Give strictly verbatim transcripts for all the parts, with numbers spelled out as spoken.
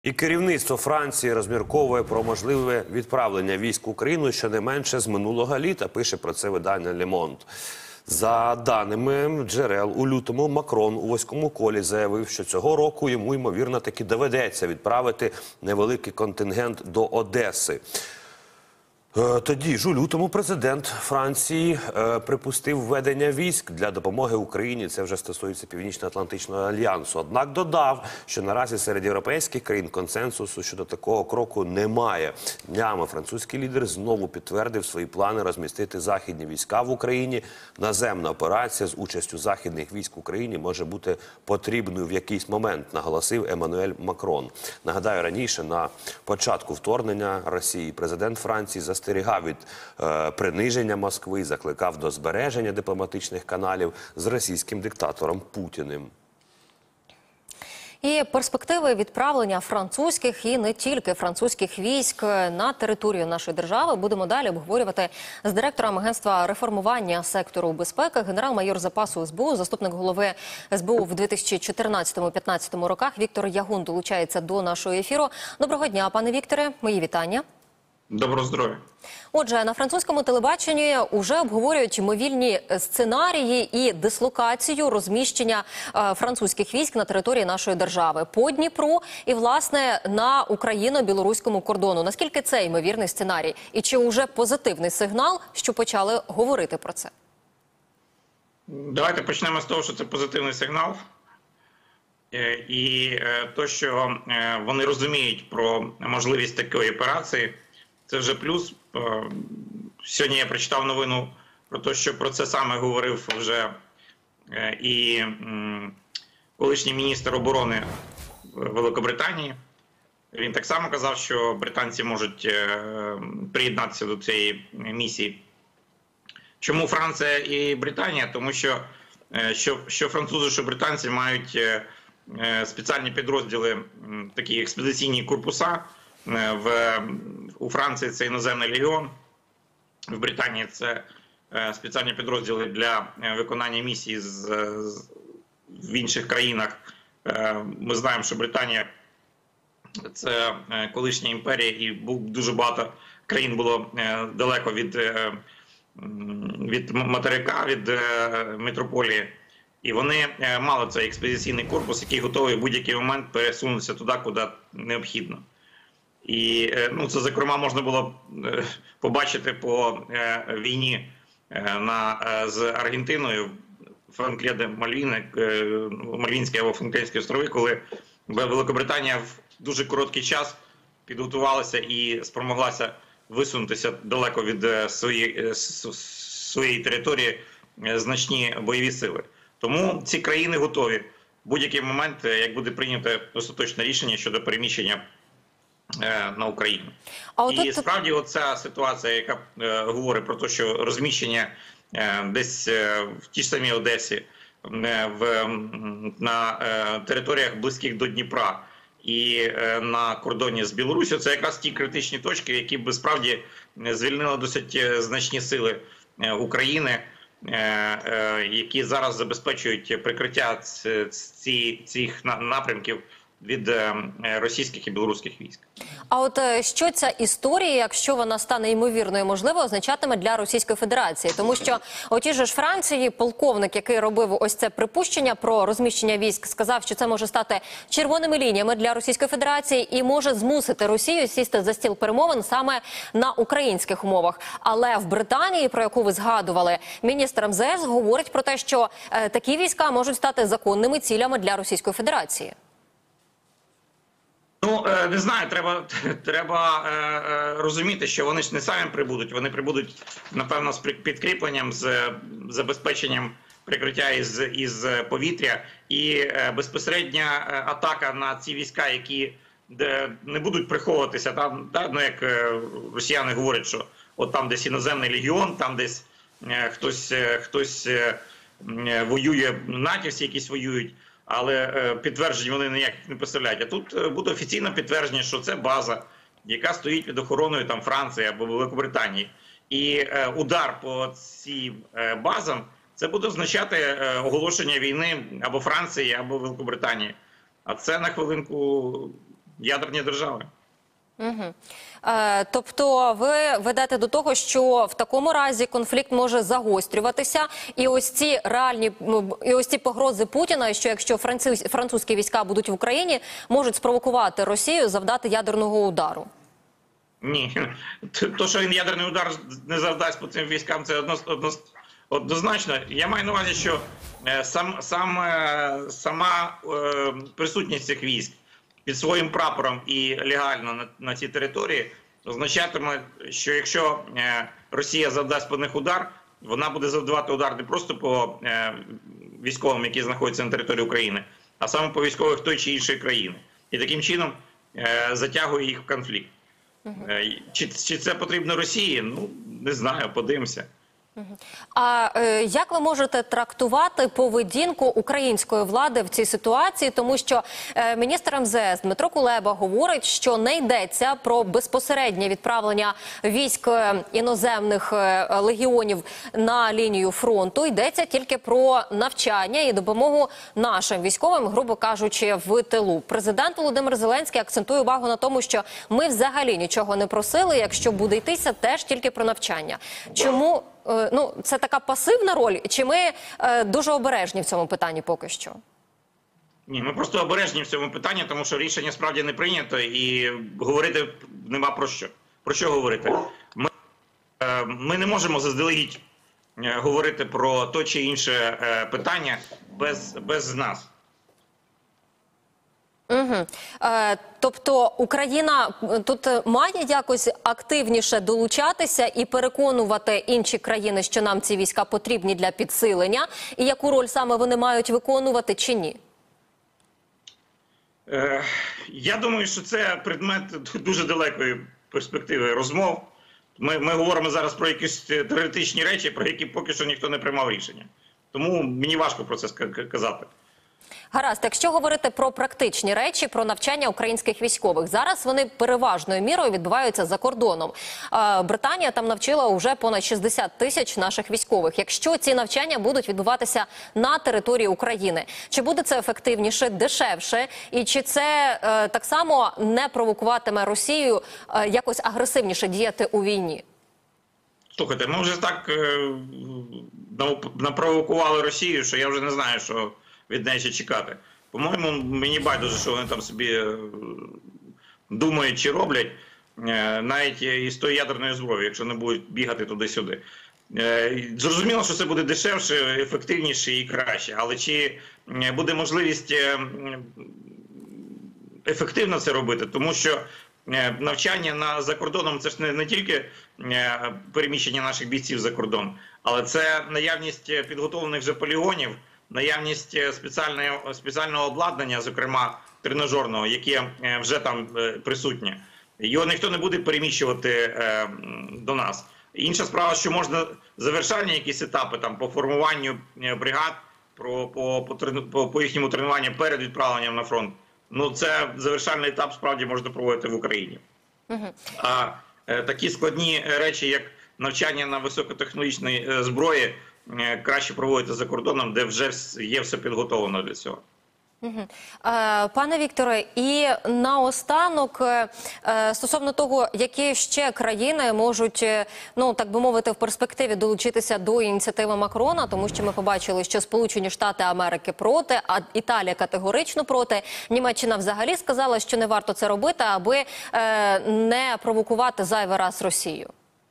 І керівництво Франції розмірковує про можливе відправлення військ в Україну щонайменше з минулого літа, пише про це видання «Le Monde». За даними джерел, у лютому Макрон у вузькому колі заявив, що цього року йому, ймовірно, таки доведеться відправити невеликий контингент до Одеси. Тоді ж у лютому президент Франції е, припустив введення військ для допомоги Україні. Це вже стосується Північно-Атлантичного альянсу. Однак додав, що наразі серед європейських країн консенсусу щодо такого кроку немає. Днями французький лідер знову підтвердив свої плани розмістити західні війська в Україні. Наземна операція з участю західних військ в Україні може бути потрібною в якийсь момент, наголосив Еммануель Макрон. Нагадаю, раніше на початку вторгнення Росії президент Франції за застерігав від е, приниження Москви, закликав до збереження дипломатичних каналів з російським диктатором Путіним. І перспективи відправлення французьких і не тільки французьких військ на територію нашої держави будемо далі обговорювати з директором Агентства реформування сектору безпеки, генерал-майор запасу ес бе у, заступник голови ес бе у в дві тисячі чотирнадцятому-п'ятнадцятому роках Віктор Ягун долучається до нашого ефіру. Доброго дня, пане Вікторе, мої вітання. Доброго здоров'я. Отже, на французькому телебаченні вже обговорюють ймовірні сценарії і дислокацію розміщення е, французьких військ на території нашої держави по Дніпру і, власне, на україно-білоруському кордону. Наскільки це ймовірний сценарій? І чи вже позитивний сигнал, що почали говорити про це? Давайте почнемо з того, що це позитивний сигнал. І те, що вони розуміють про можливість такої операції, це вже плюс. Сьогодні я прочитав новину про те, що про це саме говорив вже і колишній міністр оборони Великобританії. Він так само казав, що британці можуть приєднатися до цієї місії. Чому Франція і Британія? Тому що що, що французи, що британці мають спеціальні підрозділи, такі експедиційні корпуса. В, у Франції це іноземний легіон, в Британії це спеціальні підрозділи для виконання місій з, з, в інших країнах. Ми знаємо, що Британія – це колишня імперія, і дуже багато країн було далеко від, від материка, від метрополії. І вони мали цей експедиційний корпус, який готовий в будь-який момент пересунутися туди, куди необхідно. І ну, це, зокрема, можна було побачити по війні на, з Аргентиною, Франкледе Мальвіни, Мальвінські або Франклінські острови, коли Великобританія в дуже короткий час підготувалася і спромоглася висунутися далеко від своєї, своєї території значні бойові сили. Тому ці країни готові в будь-який момент, як буде прийнято остаточне рішення щодо переміщення на Україну. А і от... справді оця ситуація, яка е, говорить про те, що розміщення е, десь е, в тій ж самій Одесі, е, в, на е, територіях близьких до Дніпра і е, на кордоні з Білоруссю, це якраз ті критичні точки, які б справді звільнили досить значні сили е, України, е, е, які зараз забезпечують прикриття ці, ці, цих напрямків від російських і білоруських військ. А от що ця історія, якщо вона стане ймовірною, можливо, означатиме для Російської Федерації? Тому що у тій же ж Франції полковник, який робив ось це припущення про розміщення військ, сказав, що це може стати червоними лініями для Російської Федерації і може змусити Росію сісти за стіл перемовин саме на українських умовах. Але в Британії, про яку ви згадували, міністр ем зе ес говорить про те, що е, такі війська можуть стати законними цілями для Російської Федерації. Ну, не знаю, треба, треба е, розуміти, що вони ж не самі прибудуть, вони прибудуть, напевно, з підкріпленням, з забезпеченням прикриття із, із повітря, і е, безпосередня атака на ці війська, які де, не будуть приховуватися, там, да, ну, як е, росіяни говорять, що от там десь іноземний легіон, там десь е, хтось, е, хтось е, воює, натівці якісь воюють. Але підтверджень вони ніяких не представляють. А тут буде офіційне підтвердження, що це база, яка стоїть під охороною там Франції або Великобританії. І удар по цим базам – це буде означати оголошення війни або Франції, або Великобританії. А це, на хвилинку, ядерні держави. Угу. Е, тобто ви ведете до того, що в такому разі конфлікт може загострюватися, і ось ці реальні, і ось ці погрози Путіна, що якщо француз, французькі війська будуть в Україні, можуть спровокувати Росію завдати ядерного удару. Ні, то, що він ядерний удар не завдасть по цим військам, це одно, одно, однозначно. Я маю на увазі, що сам, сам, сама е, присутність цих військ під своїм прапором і легально на, на цій території означатиме, що якщо е, Росія завдасть по них удар, вона буде завдавати удар не просто по е, військовим, які знаходяться на території України, а саме по військових той чи іншої країни. І таким чином е, затягує їх в конфлікт. Чи, чи це потрібно Росії? Ну, не знаю, подивимося. А е, як ви можете трактувати поведінку української влади в цій ситуації? Тому що е, міністр ем зе ес Дмитро Кулеба говорить, що не йдеться про безпосереднє відправлення військ е, іноземних е, легіонів на лінію фронту. Йдеться тільки про навчання і допомогу нашим військовим, грубо кажучи, в тилу. Президент Володимир Зеленський акцентує увагу на тому, що ми взагалі нічого не просили, якщо буде йтися теж тільки про навчання. Чому? Ну, це така пасивна роль, чи ми е, дуже обережні в цьому питанні поки що? Ні, ми просто обережні в цьому питанні, тому що рішення справді не прийнято і говорити нема про що. Про що говорити? Ми, е, ми не можемо заздалегідь е, говорити про то чи інше е, питання без, без нас. Угу. Е, тобто Україна тут має якось активніше долучатися і переконувати інші країни, що нам ці війська потрібні для підсилення, і яку роль саме вони мають виконувати, чи ні? Е, я думаю, що це предмет дуже далекої перспективи розмов. Ми, ми говоримо зараз про якісь теоретичні речі, про які поки що ніхто не приймав рішення. Тому мені важко про це казати. Гаразд, якщо говорити про практичні речі, про навчання українських військових, зараз вони переважною мірою відбуваються за кордоном. Британія там навчила вже понад шістдесят тисяч наших військових. Якщо ці навчання будуть відбуватися на території України, чи буде це ефективніше, дешевше? І чи це е, так само не провокуватиме Росію е, якось агресивніше діяти у війні? Слухайте, ми вже так е, напровокували Росію, що я вже не знаю, що від неї ще чекати. По-моєму, мені байдуже, що вони там собі думають чи роблять, навіть із тої ядерної зброї, якщо не будуть бігати туди-сюди. Зрозуміло, що це буде дешевше, ефективніше і краще, але чи буде можливість ефективно це робити? Тому що навчання на, за кордоном – це ж не, не тільки переміщення наших бійців за кордон, але це наявність підготовлених вже полігонів, наявність спеціального, спеціального обладнання, зокрема тренажерного, яке вже там присутнє. Його ніхто не буде переміщувати до нас. Інша справа, що можна завершальні якісь етапи там, по формуванню бригад, про, по, по, по їхньому тренуванню перед відправленням на фронт. Ну, це завершальний етап справді можна проводити в Україні. Uh-huh. А е, такі складні речі, як навчання на високотехнологічній е, зброї, е, краще проводити за кордоном, де вже є все підготовлено для цього. Угу. Е, пане Вікторе, і наостанок, е, стосовно того, які ще країни можуть, ну так би мовити, в перспективі долучитися до ініціативи Макрона, тому що ми побачили, що Сполучені Штати Америки проти, а Італія категорично проти. Німеччина взагалі сказала, що не варто це робити, аби е, не провокувати зайвий раз Росію.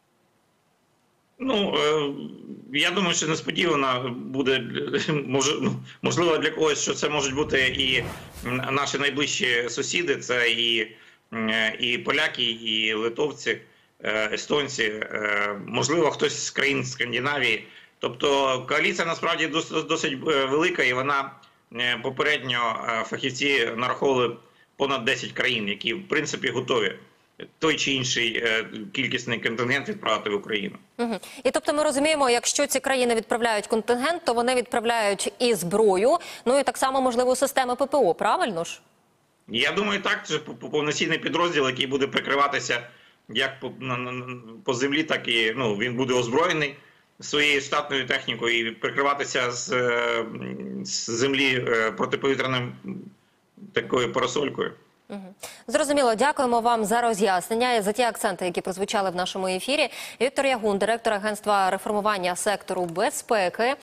Ну, я думаю, що несподівано буде, можливо, для когось, що це можуть бути і наші найближчі сусіди, це і, і поляки, і литовці, естонці, можливо, хтось з країн Скандинавії. Тобто коаліція насправді досить, досить велика, і вона попередньо фахівці нараховували понад десять країн, які, в принципі, готові той чи інший е, кількісний контингент відправити в Україну. Угу. І тобто ми розуміємо, якщо ці країни відправляють контингент, то вони відправляють і зброю, ну і так само, можливо, системи ППО, правильно ж? Я думаю, так. Це повноцінний підрозділ, який буде прикриватися як по, на, на, по землі, так і ну, він буде озброєний своєю штатною технікою і прикриватися з, з землі протиповітряним такою парасолькою. Зрозуміло, дякуємо вам за роз'яснення і за ті акценти, які прозвучали в нашому ефірі. Віктор Ягун, директор агентства реформування сектору безпеки.